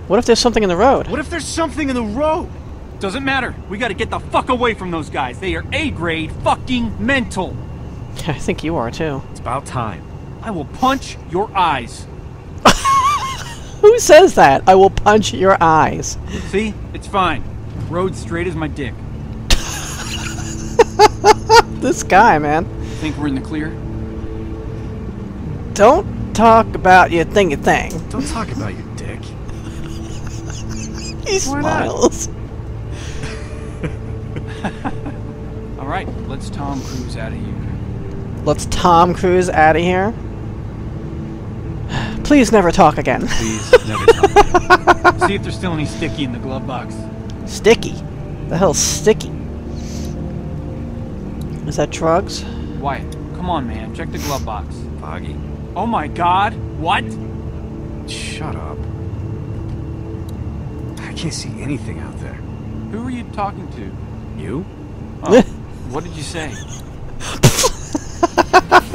What if there's something in the road? What if there's something in the road? Doesn't matter. We gotta get the fuck away from those guys. They are A-grade fucking mental. I think you are too. It's about time. I will punch your eyes. Who says that? I will punch your eyes. See? It's fine. Road's straight as my dick. This guy, man. Think we're in the clear? Don't talk about your thing. Don't talk about your dick. He smiles. Alright, let's Tom Cruise out of here. Let's Tom Cruise out of here. Please never talk again. Please, never talk. See if there's still any sticky in the glove box. Sticky? The hell's sticky? Is that drugs? Wyatt, come on, man. Check the glove box. Foggy. Oh my god. What? Shut up. I can't see anything out there. Who were you talking to? You? Oh, what did you say?